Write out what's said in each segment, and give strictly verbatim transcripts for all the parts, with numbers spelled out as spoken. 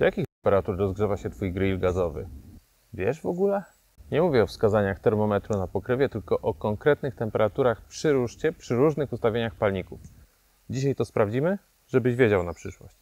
Do jakich temperatur rozgrzewa się Twój grill gazowy? Wiesz w ogóle? Nie mówię o wskazaniach termometru na pokrywie, tylko o konkretnych temperaturach przy ruszcie, przy różnych ustawieniach palników. Dzisiaj to sprawdzimy, żebyś wiedział na przyszłość.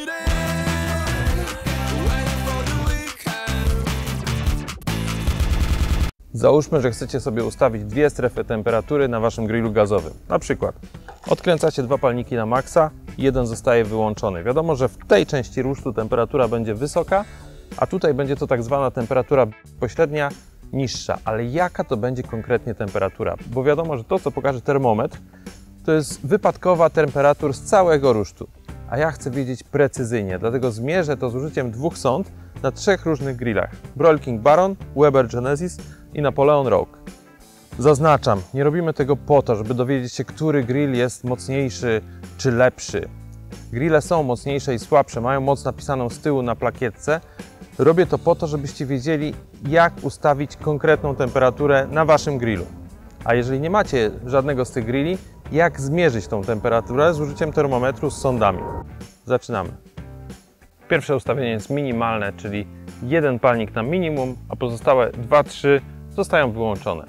Załóżmy, że chcecie sobie ustawić dwie strefy temperatury na Waszym grillu gazowym. Na przykład odkręcacie dwa palniki na maksa i jeden zostaje wyłączony. Wiadomo, że w tej części rusztu temperatura będzie wysoka, a tutaj będzie to tak zwana temperatura pośrednia, niższa. Ale jaka to będzie konkretnie temperatura? Bo wiadomo, że to, co pokaże termometr, to jest wypadkowa temperatur z całego rusztu. A ja chcę wiedzieć precyzyjnie, dlatego zmierzę to z użyciem dwóch sond na trzech różnych grillach. Broil King Baron, Weber Genesis i Napoleon Rogue. Zaznaczam, nie robimy tego po to, żeby dowiedzieć się, który grill jest mocniejszy czy lepszy. Grille są mocniejsze i słabsze, mają moc napisaną z tyłu na plakietce. Robię to po to, żebyście wiedzieli, jak ustawić konkretną temperaturę na Waszym grillu. A jeżeli nie macie żadnego z tych grilli, jak zmierzyć tą temperaturę z użyciem termometru z sondami. Zaczynamy. Pierwsze ustawienie jest minimalne, czyli jeden palnik na minimum, a pozostałe dwa trzy zostają wyłączone.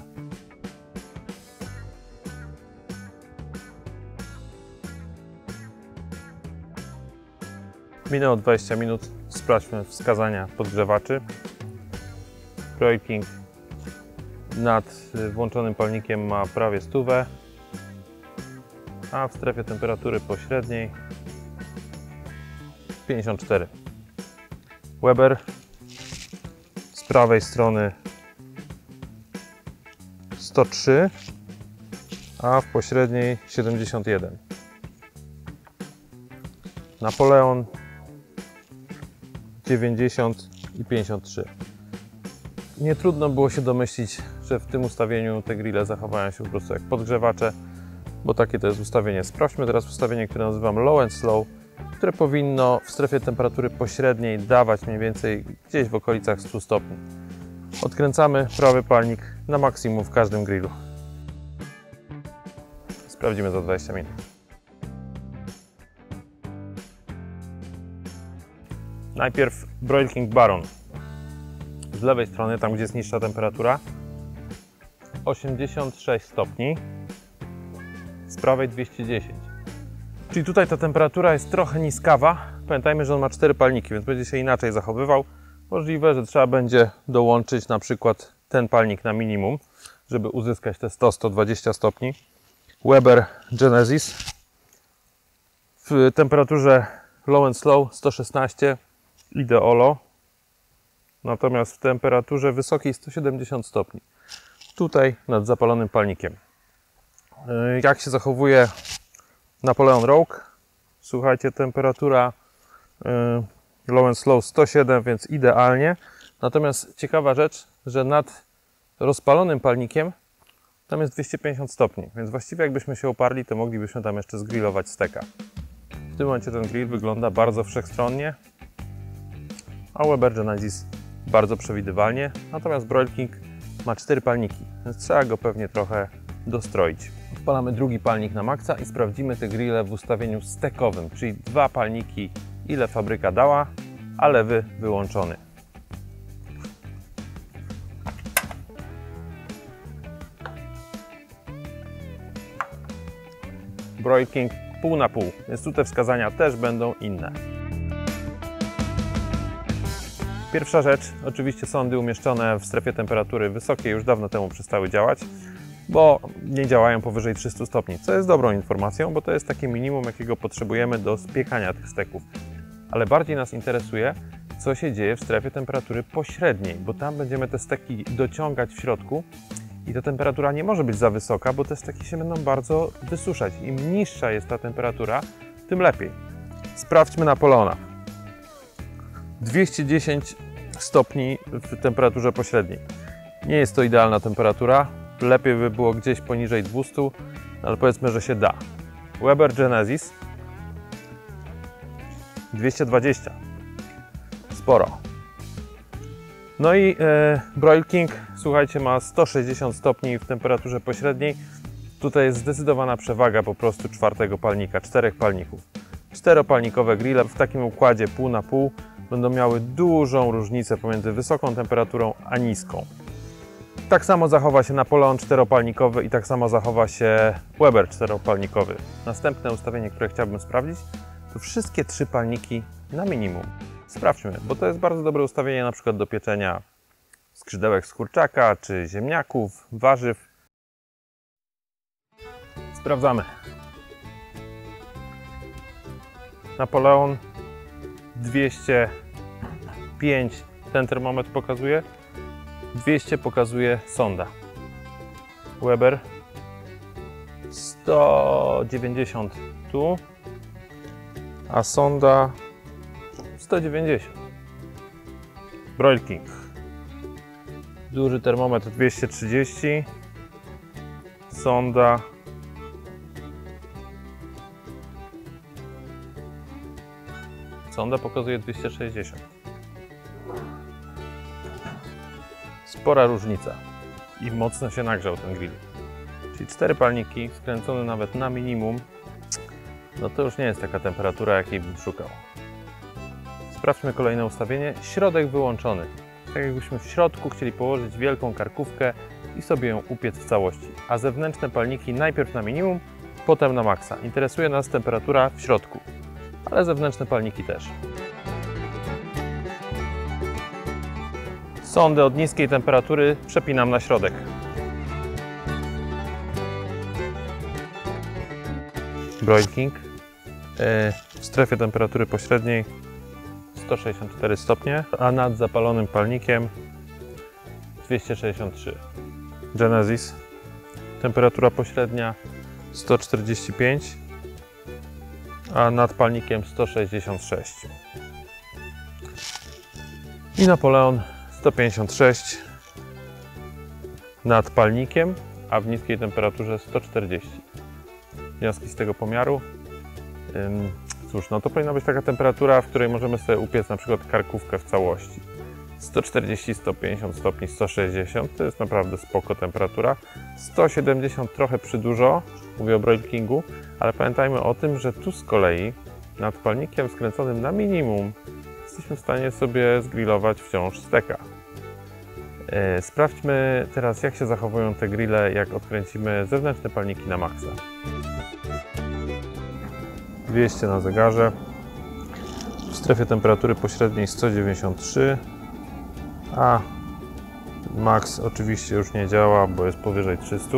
Minęło dwadzieścia minut, sprawdźmy wskazania podgrzewaczy. Broil King nad włączonym palnikiem ma prawie stówę, a w strefie temperatury pośredniej pięćdziesiąt cztery. Weber z prawej strony sto trzy, a w pośredniej siedemdziesiąt jeden. Napoleon dziewięćdziesiąt i pięćdziesiąt trzy. Nie trudno było się domyślić, że w tym ustawieniu te grille zachowają się po prostu jak podgrzewacze, bo takie to jest ustawienie. Sprawdźmy teraz ustawienie, które nazywam Low and Slow, które powinno w strefie temperatury pośredniej dawać mniej więcej gdzieś w okolicach stu stopni. Odkręcamy prawy palnik na maksimum w każdym grillu. Sprawdzimy za dwadzieścia minut. Najpierw Broil King Baron. Z lewej strony, tam gdzie jest niższa temperatura, osiemdziesiąt sześć stopni, z prawej dwieście dziesięć. Czyli tutaj ta temperatura jest trochę niskawa. Pamiętajmy, że on ma cztery palniki, więc będzie się inaczej zachowywał. Możliwe, że trzeba będzie dołączyć na przykład ten palnik na minimum, żeby uzyskać te sto do stu dwudziestu stopni. Weber Genesis w temperaturze Low and Slow sto szesnaście, Ideolo, natomiast w temperaturze wysokiej sto siedemdziesiąt stopni. Tutaj nad zapalonym palnikiem. Jak się zachowuje Napoleon Rogue? Słuchajcie, temperatura Low and Slow sto siedem, więc idealnie. Natomiast ciekawa rzecz, że nad rozpalonym palnikiem tam jest dwieście pięćdziesiąt stopni, więc właściwie jakbyśmy się oparli, to moglibyśmy tam jeszcze zgrillować steka. W tym momencie ten grill wygląda bardzo wszechstronnie, a Weber Genesis bardzo przewidywalnie, natomiast Broil King ma cztery palniki, więc trzeba go pewnie trochę dostroić. Odpalamy drugi palnik na maksa i sprawdzimy te grille w ustawieniu stekowym, czyli dwa palniki, ile fabryka dała, a lewy wyłączony. Broil King pół na pół, więc tu te wskazania też będą inne. Pierwsza rzecz, oczywiście sondy umieszczone w strefie temperatury wysokiej już dawno temu przestały działać, bo nie działają powyżej trzystu stopni, co jest dobrą informacją, bo to jest takie minimum, jakiego potrzebujemy do spiekania tych steków. Ale bardziej nas interesuje, co się dzieje w strefie temperatury pośredniej, bo tam będziemy te steki dociągać w środku i ta temperatura nie może być za wysoka, bo te steki się będą bardzo wysuszać. Im niższa jest ta temperatura, tym lepiej. Sprawdźmy Napoleona. dwieście dziesięć stopni w temperaturze pośredniej. Nie jest to idealna temperatura, lepiej by było gdzieś poniżej dwustu, ale powiedzmy, że się da. Weber Genesis dwieście dwadzieścia. Sporo. No i e, Broil King, słuchajcie, ma sto sześćdziesiąt stopni w temperaturze pośredniej. Tutaj jest zdecydowana przewaga po prostu czwartego palnika, czterech palników. Czteropalnikowe grille w takim układzie pół na pół będą miały dużą różnicę pomiędzy wysoką temperaturą a niską. Tak samo zachowa się Napoleon czteropalnikowy i tak samo zachowa się Weber czteropalnikowy. Następne ustawienie, które chciałbym sprawdzić, to wszystkie trzy palniki na minimum. Sprawdźmy, bo to jest bardzo dobre ustawienie na przykład do pieczenia skrzydełek z kurczaka, czy ziemniaków, warzyw. Sprawdzamy. Napoleon dwieście pięć, ten termometr pokazuje, dwieście pokazuje sonda. Weber sto dziewięćdziesiąt tu, a sonda sto dziewięćdziesiąt. Broil King. Duży termometr dwieście trzydzieści, sonda sonda pokazuje dwieście sześćdziesiąt. Spora różnica i mocno się nagrzał ten grill. Czyli cztery palniki skręcone nawet na minimum, no to już nie jest taka temperatura, jakiej bym szukał. Sprawdźmy kolejne ustawienie. Środek wyłączony. Tak jakbyśmy w środku chcieli położyć wielką karkówkę i sobie ją upiec w całości. A zewnętrzne palniki najpierw na minimum, potem na maksa. Interesuje nas temperatura w środku, ale zewnętrzne palniki też. Sondę od niskiej temperatury przepinam na środek. Broil King w strefie temperatury pośredniej sto sześćdziesiąt cztery stopnie, a nad zapalonym palnikiem dwieście sześćdziesiąt trzy. Genesis, temperatura pośrednia sto czterdzieści pięć, a nad palnikiem sto sześćdziesiąt sześć. I Napoleon sto pięćdziesiąt sześć nad palnikiem, a w niskiej temperaturze sto czterdzieści. Wnioski z tego pomiaru. Ym, cóż, no to powinna być taka temperatura, w której możemy sobie upiec na przykład karkówkę w całości. sto czterdzieści, sto pięćdziesiąt stopni, sto sześćdziesiąt to jest naprawdę spoko temperatura. sto siedemdziesiąt trochę przydużo, mówię o Broil Kingu, ale pamiętajmy o tym, że tu z kolei nad palnikiem skręconym na minimum jesteśmy w stanie sobie zgrillować wciąż steka. Yy, sprawdźmy teraz, jak się zachowują te grille, jak odkręcimy zewnętrzne palniki na maksa. dwieście na zegarze. W strefie temperatury pośredniej sto dziewięćdziesiąt trzy, a max oczywiście już nie działa, bo jest powyżej trzysta.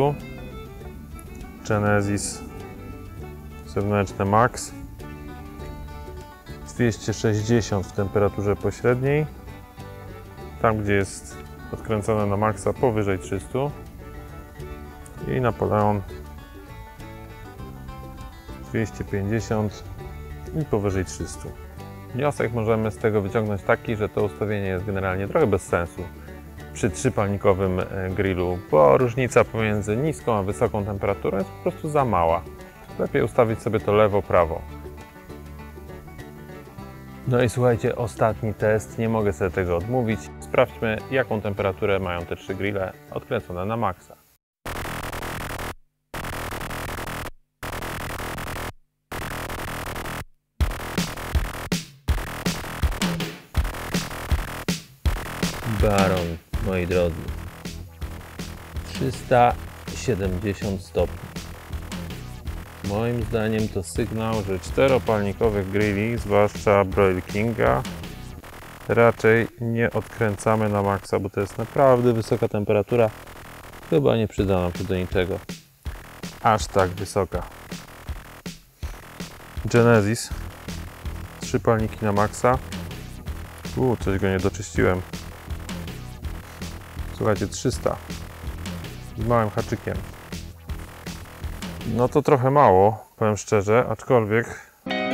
Genesis zewnętrzne max dwieście sześćdziesiąt w temperaturze pośredniej, tam gdzie jest odkręcone na maksa powyżej trzysta, i Napoleon dwieście pięćdziesiąt i powyżej trzysta. Wniosek możemy z tego wyciągnąć taki, że to ustawienie jest generalnie trochę bez sensu przy trzypalnikowym grillu, bo różnica pomiędzy niską a wysoką temperaturą jest po prostu za mała. Lepiej ustawić sobie to lewo-prawo. No i słuchajcie, ostatni test, nie mogę sobie tego odmówić. Sprawdźmy, jaką temperaturę mają te trzy grille odkręcone na maksa. Baron, moi drodzy, trzysta siedemdziesiąt stopni. Moim zdaniem to sygnał, że czteropalnikowych grilli, zwłaszcza Broil Kinga, raczej nie odkręcamy na maksa, bo to jest naprawdę wysoka temperatura. Chyba nie przyda nam się do niczego aż tak wysoka. Genesis, trzy palniki na maksa. Uuu, coś go nie doczyściłem. Słuchajcie, trzysta z małym haczykiem. No to trochę mało, powiem szczerze, aczkolwiek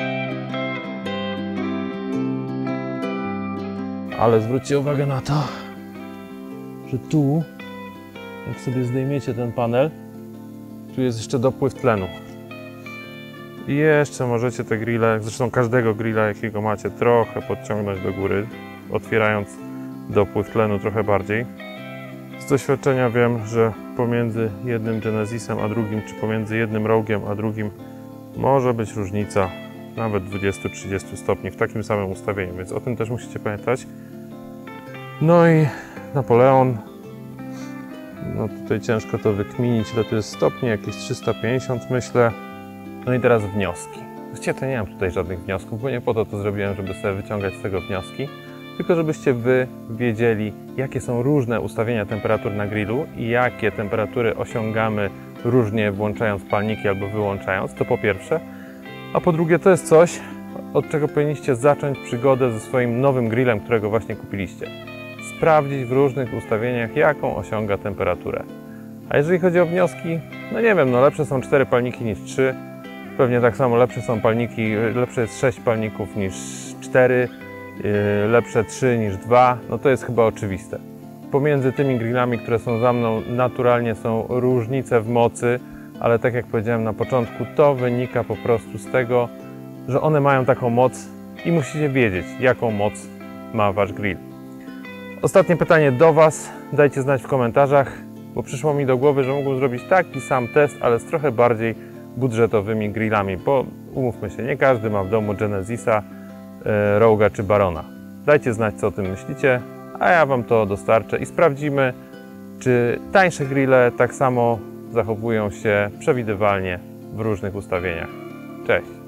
ale zwróćcie uwagę na to, że tu, jak sobie zdejmiecie ten panel, tu jest jeszcze dopływ tlenu. I jeszcze możecie te grille, zresztą każdego grilla, jakiego macie, trochę podciągnąć do góry, otwierając dopływ tlenu trochę bardziej. Z doświadczenia wiem, że pomiędzy jednym Genesisem a drugim, czy pomiędzy jednym rogiem a drugim może być różnica nawet dwudziestu do trzydziestu stopni w takim samym ustawieniu, więc o tym też musicie pamiętać. No i Napoleon, no tutaj ciężko to wykminić, ile to jest stopni, jakieś trzysta pięćdziesiąt myślę. No i teraz wnioski. Właściwie to nie mam tutaj żadnych wniosków, bo nie po to to zrobiłem, żeby sobie wyciągać z tego wnioski, tylko żebyście Wy wiedzieli, jakie są różne ustawienia temperatur na grillu i jakie temperatury osiągamy różnie włączając palniki albo wyłączając, to po pierwsze. A po drugie to jest coś, od czego powinniście zacząć przygodę ze swoim nowym grillem, którego właśnie kupiliście. Sprawdzić w różnych ustawieniach, jaką osiąga temperaturę. A jeżeli chodzi o wnioski, no nie wiem, no lepsze są cztery palniki niż trzy. Pewnie tak samo lepsze są palniki, lepsze jest sześć palników niż cztery, yy, lepsze trzy niż dwa, no to jest chyba oczywiste. Pomiędzy tymi grillami, które są za mną, naturalnie są różnice w mocy, ale tak jak powiedziałem na początku, to wynika po prostu z tego, że one mają taką moc i musicie wiedzieć, jaką moc ma Wasz grill. Ostatnie pytanie do Was, dajcie znać w komentarzach, bo przyszło mi do głowy, że mógłbym zrobić taki sam test, ale z trochę bardziej budżetowymi grillami, bo umówmy się, nie każdy ma w domu Genesisa, e, Rogue'a czy Barona. Dajcie znać, co o tym myślicie, a ja Wam to dostarczę i sprawdzimy, czy tańsze grille tak samo zachowują się przewidywalnie w różnych ustawieniach. Cześć!